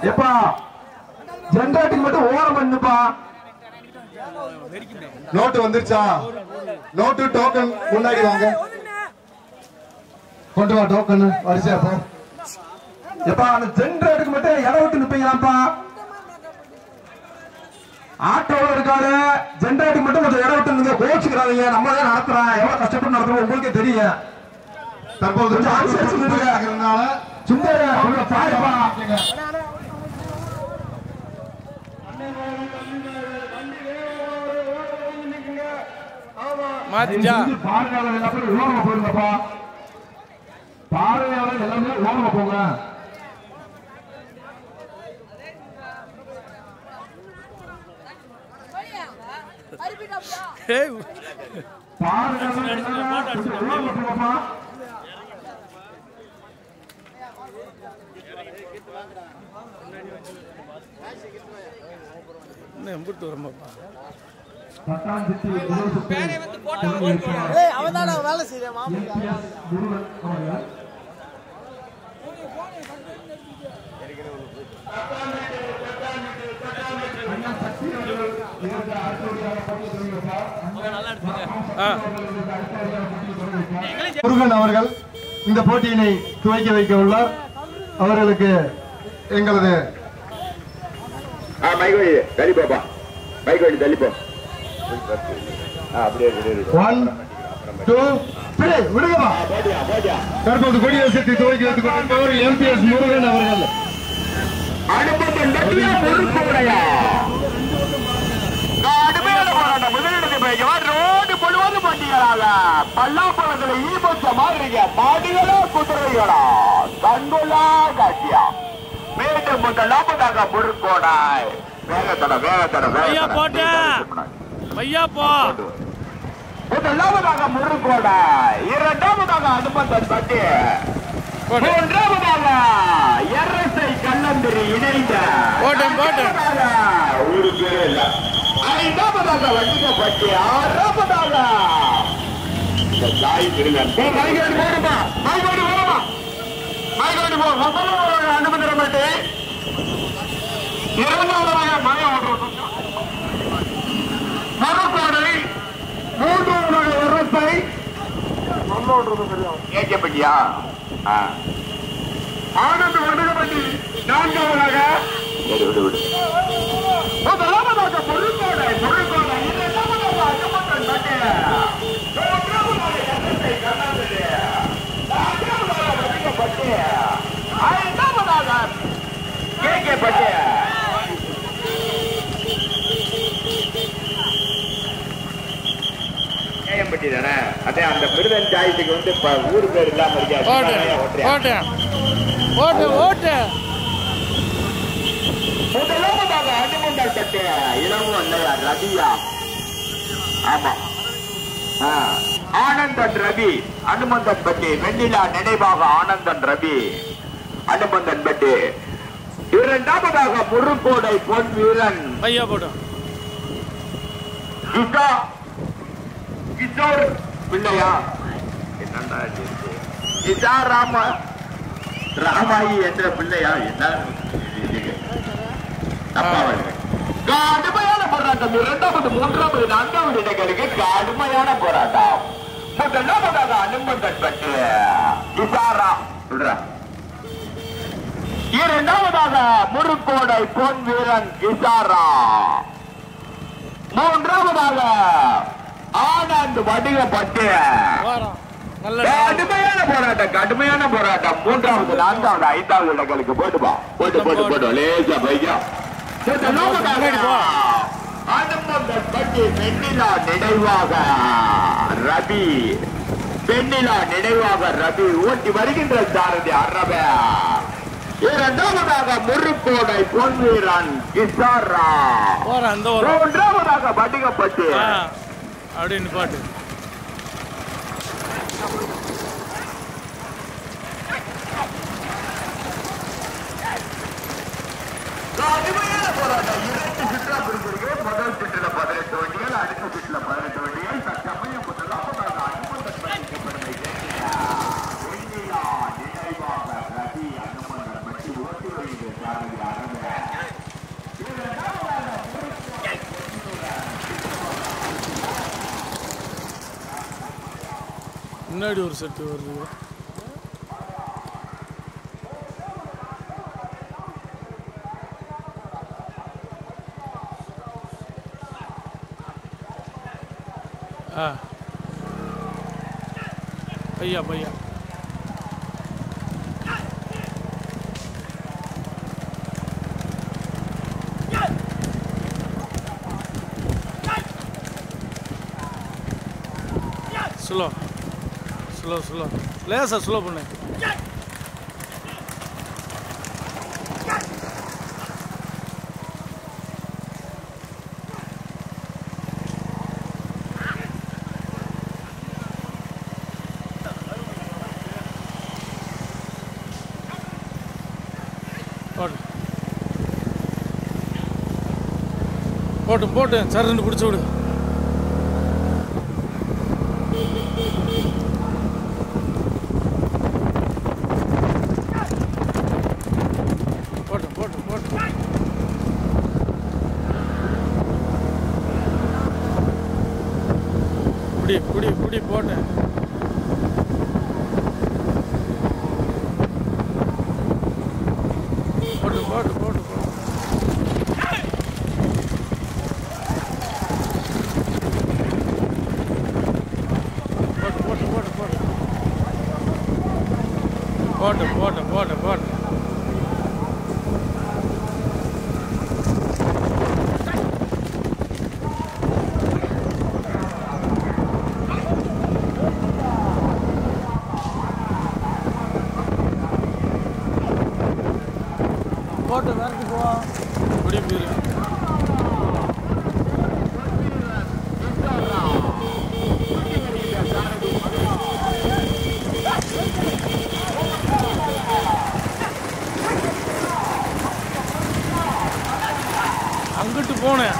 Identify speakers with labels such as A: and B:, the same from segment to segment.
A: எப்பா ஜெனரேட்டருக்கு மட்டும் ஓரம் பண்ணுப்பா.
B: நோட்டு வந்துருச்சா? நோட்டு டோக்கன் முன்னாடி வாங்க. கொண்டு வா டோக்கன் வரிசையா போ.
A: எப்பா அந்த ஜெனரேட்டருக்கு மட்டும் இடம் விட்டு நிப்பீங்களாப்பா. ஆட்டோல இருக்காரு ஜெனரேட்டருக்கு மட்டும் கொஞ்சம் இடம் விட்டு நீங்க கோச்சுக்கிறாதீங்க. நம்ம தான் நடத்துறோம், எவ்வளவு கஷ்டப்பட்டு நடத்துறோம் உங்களுக்கே தெரியும்.
B: தற்போது
A: சுந்தர பாருப்பா. பார்வையாளர் எல்லாமே ஓரமா போயிருங்கப்பா. பார்வையாளர் எல்லாமே ஓரமா போங்க.
C: வேலை செய்ய
B: முருகன் அவர்கள் இந்த போட்டியினை துவக்கி வைக்க உள்ளார். அவர்களுக்கு எங்களது தற்போது கொடியரசத்தை துவக்கி வைத்துக் கொண்டிருப்பவர் எம்பிஎஸ் முருகன் அவர்கள்.
D: ரோடு முழுவதும் வண்டிகளாக பல்லாப்பழங்களை ஈபத்த மாதிரி மாடுகளா குதிரைகளா கண்கொள்ளா காட்சியா மீண்டும் முதலாவதாக முருகோடாய் முதலாவதாக முருகோடாய், இரண்டாவதாக அனுமந்தன் பட்டி, மூன்றாவதாக எர்ரசை கண்ணந்திரி இணைந்த ஒரு பேர், ஐந்தாவதாக வண்டிகப்பட்டி, ஆறாவதாக அனுமதிப்பட்டு, இரண்டாவதாக மழை மரப்பாடை, மூன்றாவதாக எர்ரசை ஏஜப்பட்டியா ஆனந்த் வண்டிகப்பட்டி, நான்காவதாக முதலாவதாக பொருட்கோடை, பொருட்கோடை, இரண்டாவதாக அனுமந்தன் பட்டி, மூன்றாவதாக எர்ரசை கண்ணந்திரி, நான்காவதாக வண்டிகப்பட்டி, ஐந்தாவதாக கேகேப்பட்டி. கேஎம்பட்டி தானே? அதே அந்த மிருதன் ஜாயத்துக்கு வந்து ஊரு பேர் இல்லாம இருக்காது. முதலாவதாக அனுமந்தன் பட்டி, இளமும் இல்லையா ரவியா? ஆமா, ஆனந்தன் ரவி, அனுமந்தன் பட்டி, வெண்ணிலா நினைவாக ஆனந்தன் ரவி, அனுமந்தன் பட்டி. இரண்டாவதாக முருகோடை பொன் வீரன் கிஷோர் பிள்ளையா, என்னண்டா கிஷா ராமாயி என்ற பிள்ளையா? என்ன கடுமையான போராட்டம். இரண்டாவது, மூன்றாவது, நான்காவது இடங்களுக்கு கடுமையான போராட்டம். முதலாவதாக அனுமந்தன் பட்டி கிஷாரா சொல்ற, இரண்டாவதாக முருகோடை பொன் வீரன் கிஷாரா, மூன்றாவதாக ஆனந்த் வடிகப்பட்டு. கடுமையான போராட்டம், கடுமையான போராட்டம். மூன்றாவது, நான்காவது, ஐந்தாவது இடங்களுக்கு போட்டுப்பா, போட்டு லேசா பையா. அனுமந்தன் பட்டி வெண்ணிலா நினைவாக ரவி, வெண்ணிலா நினைவாக ரவி ஓட்டி வருகின்ற சாரதி அரப. இரண்டாவதாக முருகோடை பொன் வீரன் கிஷாரா, மூன்றாவதாக வடிகப்பட்டு அப்படின்னு பாட்டு. போராட்டம். இரண்டு சுற்றுலா பிரிவுகள். முதல் சுற்றுல 18 வண்டிகள், அடுத்த சுற்றுல 18 வண்டிகள். தற்சமயம் முதலாவதாக அனுமந்தன் பட்டி பெருமை வெண்ணிலா நினைவாக ரவி, அனுமந்தன் பட்டி ஓட்டி வருகின்ற சாரதி அரப.
E: முன்னாடி ஒரு செட்டு வருது. பையா பையா ஸ்லோ ஸ்லோ ஸ்லோ லேசா ஸ்லோ பண்ணு. போட்டு போட்டு சரண்டு பிடிச்சி விடு. போட்டு போட்டு போட்டு புடி புடி புடி போட்டு போட்டு போட்டு போட்டு போட்டு போட்டு போட்டு போட்டு போட்டு போட்டு வேலைக்கு போவா இப்படி போயிரு. அங்கிட்டு போனேன்.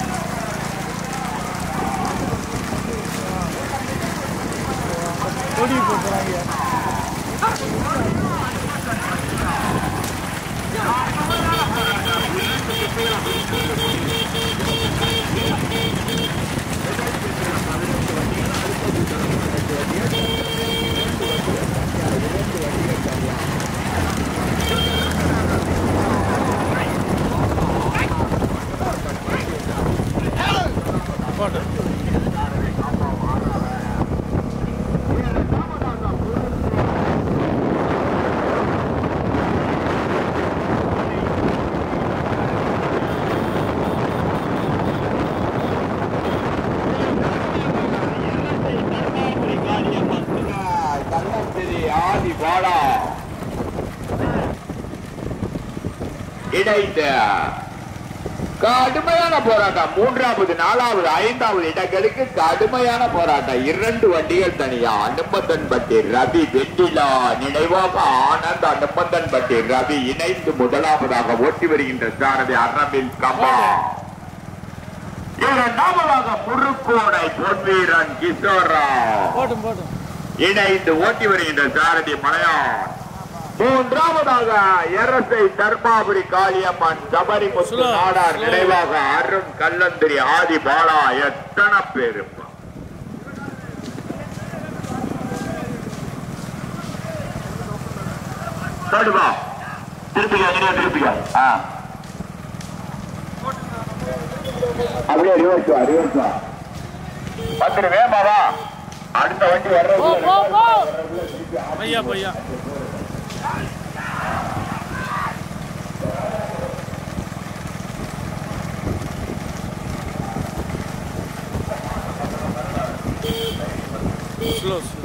E: கொடி போட்டுறாங்க. போட்டு
D: ஆதி பாலா இணைந்த கடுமையான போராட்டம். 3வது 4வது 5வது இடங்களுக்கு கடுமையான போராட்டம். 2 வண்டிகள் தனியா. அனுமந்தன்பட்டி ரவி வெண்டிலா நினைவாக ஆனந்த் அனுமந்தன்பட்டி ரவி இணைந்து முதலாவதாக ஓட்டி வருகின்ற சாரதி அரவில் கமா. 2வது முருக்கோடை பொன்வீரன் கிஷோரா இணைந்து ஓட்டி வருகின்ற சாரதி மலையான். 3வதாக எரசை தர்மாபுரி காளியம்மன் சபரி முத்து நாடார் நினைவாக அருண் கல்லந்திரி ஆதி பாலா. எத்தனை பேரு திருப்பிக்க அப்படியே ரிவர்ஸ் வந்துரு வேமாவா. அடுத்த வண்டி வர்றது
E: பையா பையா ஸ்லோ ஸ்லோ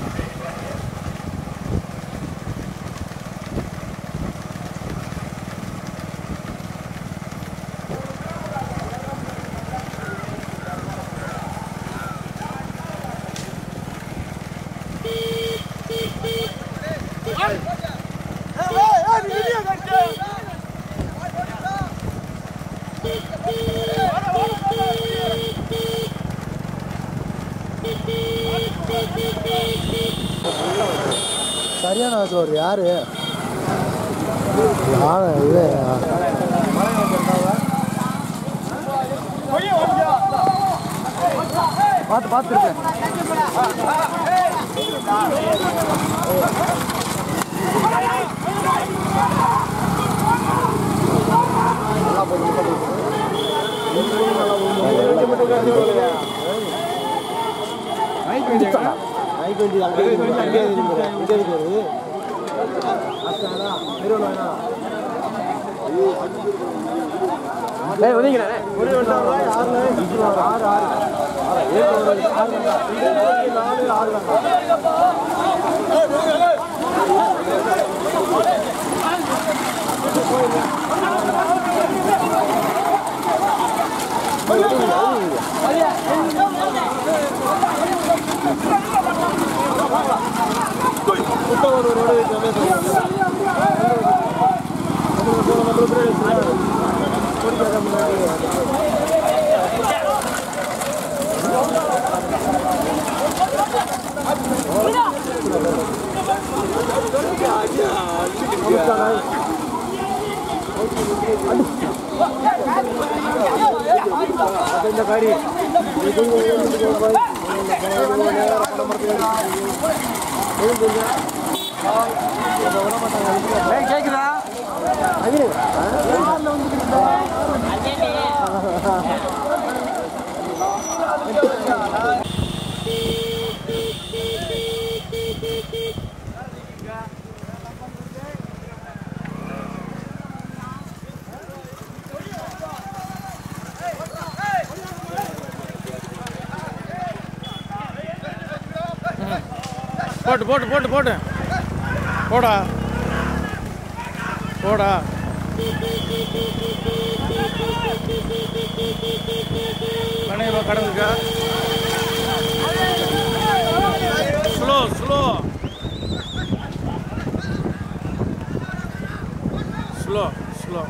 C: சரியான ஒரு யாரு இது பார்த்து பார்த்துருக்கேன். கேக்குதா
E: போட்டு போட்டு போட்டு போட்டு போடா போடா கணையமா கடந்துக்கா slow slow slow slow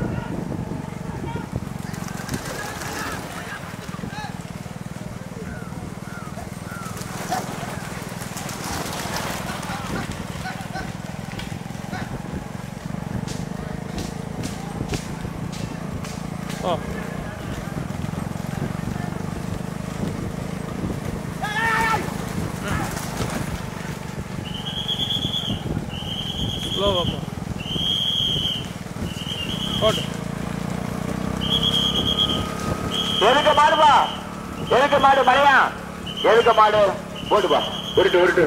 E: Oh. Slow up. Good.
D: எதுக்கு மாடுபா எதுக்கு மாடு மலையா எதுக்கு மாடு போட்டுப்பா உருட்டு உருட்டு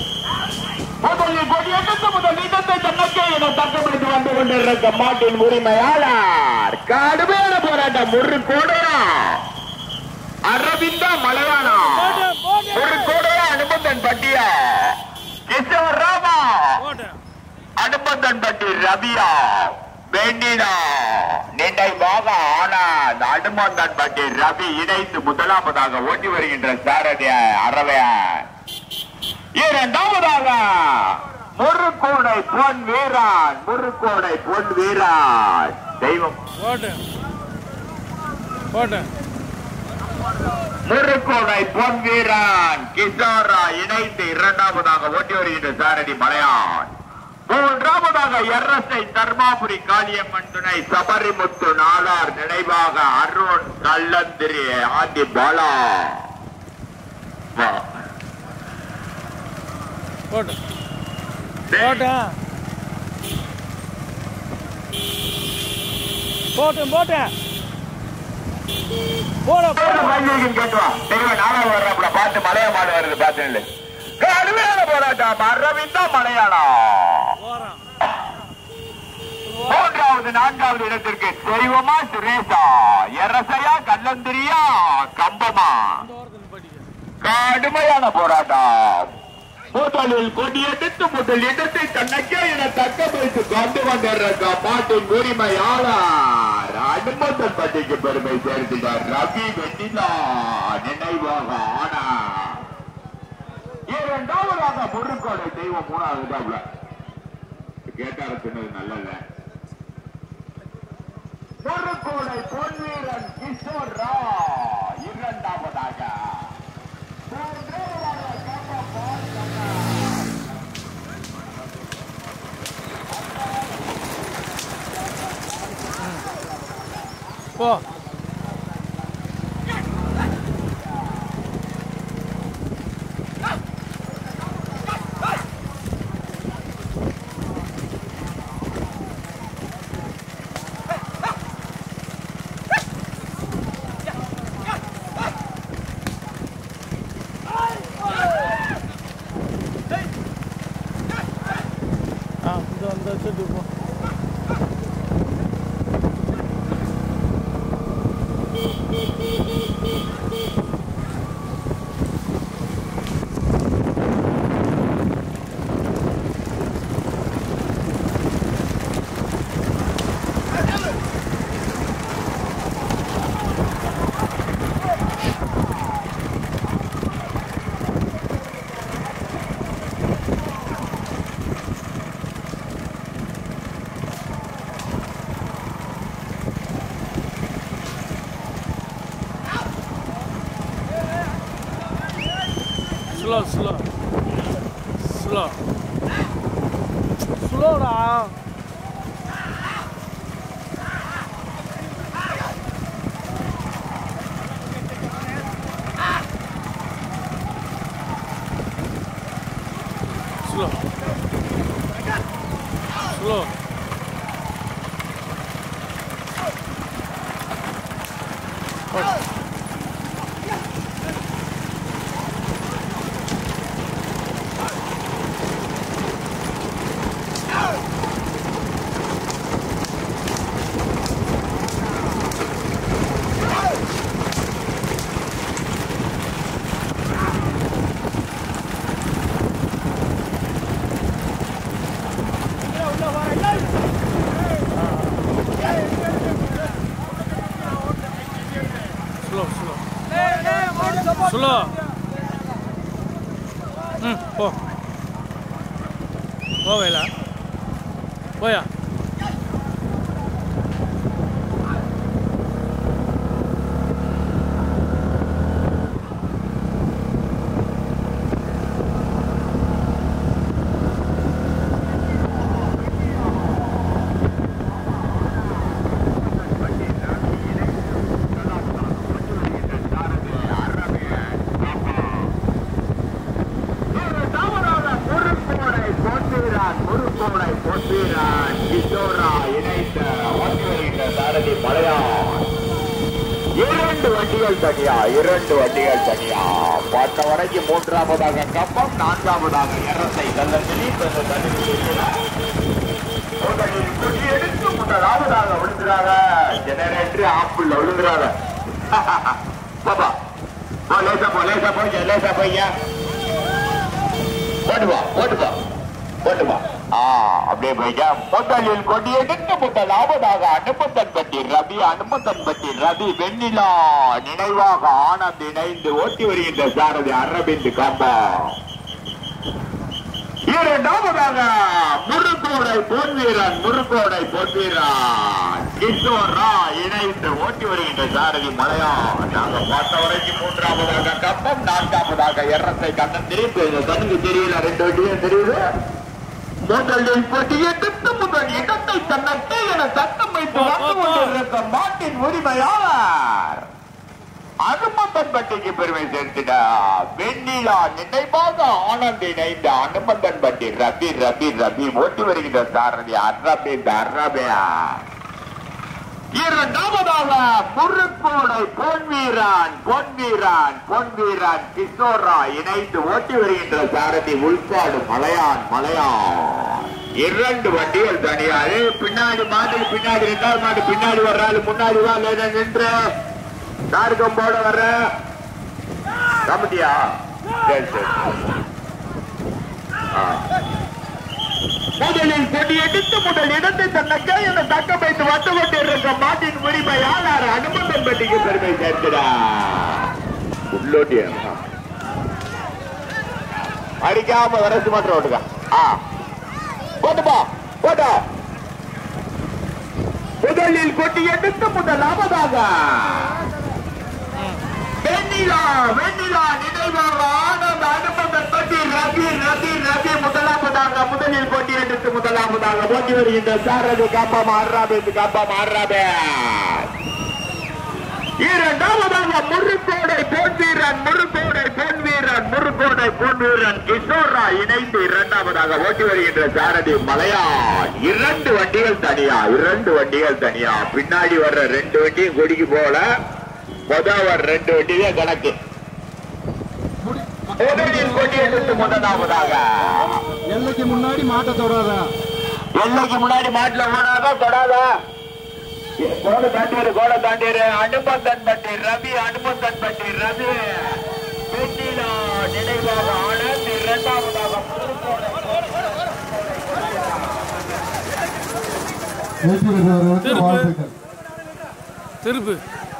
D: முதல் நீட்டத்தை தன்னக்கே என தக்கப்படுத்தி வந்து கொண்டிருக்க மாட்டின் உரிமையாளர் கடுமையான போராட்டம் முறுக்கோடையா அரவிந்தா மலையாளா முறுக்கோடையா அனுபந்தன் பட்டியா கிஷோர் ராமா அனுபந்தன் பட்டி ரவியா வெண்ணிலா நினைவாக ஆனான் அனுமந்தன் பட்டி ரவி இணைத்து முதலாவதாக ஓட்டி வருகின்ற சாரதி அறவைய இரண்டாவதாக முறுக்கோடை பொன் வீரான் முறுக்கோடை பொன் வீரான் தெய்வம் முறுக்கோடை பொன் வீரான் கிஷோரா இணைந்து இரண்டாவதாக ஓட்டி வருகின்ற சாரதி மலையான் மூன்றாவதாக எர்ரசை தர்மாபுரி காளியம்மன் துணை சபரிமுத்து நாளார் நினைவாக அருண் கல்லந்திரி ஆண்டி பாலா
E: போட்டு போட்டு போட்டு போட்டு போட
D: கேட்டுவா தெரியவா நாளாக வர்றப்பட பார்த்து மலையா மாடு வருது பார்த்து கடுமையான போராட்டம் அரவிந்தா மலையாளா மூன்றாவது நான்காவது இடத்திற்கு தெய்வமா சுரேஷா எரசையா கல்லந்திரியா கம்பமா கடுமையான போராட்டம் முதலில் கொடியெடுத்து முதல் இடத்தை தன்னக்கே என தக்க வைத்து கொண்டு வந்திருக்க மாட்டின் உரிமையாளர் அனுமந்தன் பட்டிக்கு பெருமை சேர்த்துட்டார் ரவி வெண்ணிலா நினைவாக ஆனார் இரண்டாவதாக முருக்கோடை தெய்வம் மூணாவது கேட்டார சொன்னது நல்லல முருக்கோடை பொன்வீரன் கிஷோர் ரா இரண்டாவதாக
E: போ அந்த வச்சுட்டு போ. Slow டா. Slow. Slow. போ போவேலா போயா
D: இரண்டு வண்டிகள் தனியா பார்த்த வரைக்கும் மூன்றாவதாக கம்பம், நான்காவதாக எரசை எடுத்து முதலாவதாக விழுந்துறாங்க. Generator apple விழுந்துறாங்க. பாப்பா லேசா போய்யா போட்டுவா அப்படியே போய்யா. முதலில் கொடியெடுத்து முதலாவதாக அனுமந்தன்பட்டி ரவி வெண்ணிலா நினைவாக ஆனந்த் இணைந்து ஓட்டி வருகின்ற சாரதி அரவிந்த் காம்பா. இரண்டாவதாக முருகோடை பொன்வீரன் கிஷோரா இணைந்து ஓட்டி வருகின்ற சாரதி மலையா. நாங்க பார்த்த வரைக்கும் மூன்றாவதாக கம்பம், நான்காவதாக எரசை கண்ணன் திருப்பி கண்ணுக்கு தெரியல, ரெண்டு வண்டியும் தெரியுது. முதலில் கொடியெடுத்து முதல் இடத்தை தன்னட்டே என சட்டம் வைத்து வந்து கொண்டிருக்க மாட்டின் உரிமையாளர் அனுமந்தன்பட்டிக்கு பெருமை சேர்த்திட வெண்ணிலா நினைவாக ஆனந்த் இணைந்த அனுமந்தன்பட்டி ரவி ஓட்டி வருகின்ற சாரதி அரபியா. இரண்டாவதாக முருகோடை பொன்வீரன் கிஷோரா இணைந்து ஓட்டி வருகின்ற சாரதி உள்காடு மலையான். இரண்டு வண்டிகள் தனியாரு. பின்னாடி மாடு பின்னாடி இரண்டாவது மாடு பின்னாடி வர்றாரு. முன்னாடி வா லேட நின்று தார்கம்போட வர்ற கமிட்டியா. முதலில் கொடியெடுத்து முதல் இடத்தை தன்னக்கே என தக்க வைத்து வந்து கொண்டிருக்க மாட்டின் உரிமையாளர் அனுமந்தன்பட்டிக்கு பெருமை சேர்க்கிறார். உள்ளோட்டிய அடிக்காம வரசு மாற்ற ஓட்டுங்க. போட்டா முதலில் கொடியெடுத்து முதலாவதாக வெண்ணிலா நினைவாக ஆனந்த் அனுமந்தன்பட்டி ரவி முதலில் கொடியெடுத்து முதலாவதாக ஓட்டி வருகின்ற சாரதி காப்பம் ஆடுறாபே. இரண்டாவதாக முருகோடை பொன்வீரன் கிஷோரா இணைந்து இரண்டாவதாக ஓட்டி வருகின்ற சாரதி மலையான். இரண்டு வண்டிகள் தனியா. பின்னாடி வர்ற ரெண்டு வண்டியும் கொடிக்கு போல, முதல் ரெண்டு வண்டியே கணக்கு. முதலில் கொடியெடுத்து முதலாவதாக
B: எல்லைக்கு முன்னாடி மாட்ட தொடர
D: எல்லைக்கு முன்னாடி மாட்டுல ஓடாத தொடாத கோட தாண்டிரு அனுமந்தன் பட்டி ரவி வெற்றிலா நினைவாக ஆனந்த் இரண்டாவதாக
E: திருப்பு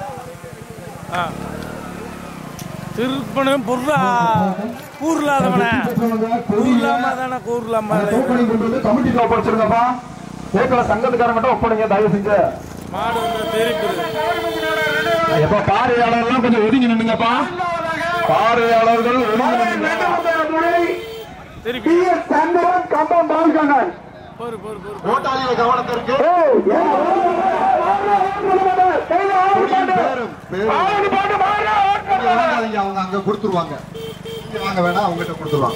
E: திருப்பணும் பொருளா கூறலாதவன கூறலாமா தானே கூறலாமா
A: கமிட்டிக்கு ஒப்படைச்சிருங்கப்பா கேட்கல சங்கத்துக்காரங்க மட்டும் ஒப்படைங்க தயவு செஞ்சு
E: மாடு வந்து திருப்பி
A: எப்ப பார்வையாளர்கள் கொஞ்சம் ஒதுங்கி நின்னுங்கப்பா பார்வையாளர்கள் ஒதுங்கி
E: திருப்பி
A: கம்பம் பால்கண்ணன்
E: பொறு
A: ஓட்டாளிகள் கவனத்திற்கு அவங்க அங்க கொடுத்துருவாங்க வாங்க வேணா அவங்ககிட்ட கொடுத்துருவாங்க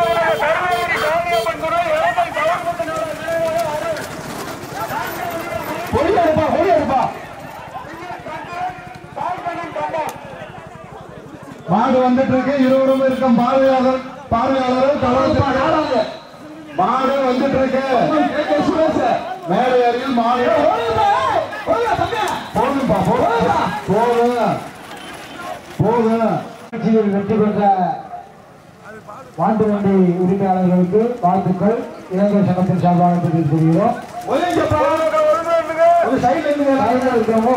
A: மாடு வந்துட்டு இருக்கு இருவரும் இருக்கும் பார்வையாளர்கள் கவனத்திற்கு மாடு வந்துட்டு இருக்கு மேலே அருகில் மாடு போதும்பா போதும் வெற்றி பெற்ற மாட்டு வண்டி உரிமையாளர்களுக்கு வாழ்த்துக்கள் இளைஞர் சங்கத்தின் சார்பாக தெரிவித்துக் இருக்கிறவங்க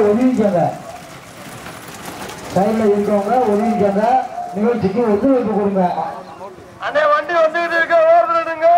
A: ஒதுங்கிக்கங்க நிகழ்ச்சிக்கு ஒத்துழைப்பு கொடுங்க.
B: அண்ணே வண்டி வந்துகிட்டு இருக்க ஓடுறதுங்க.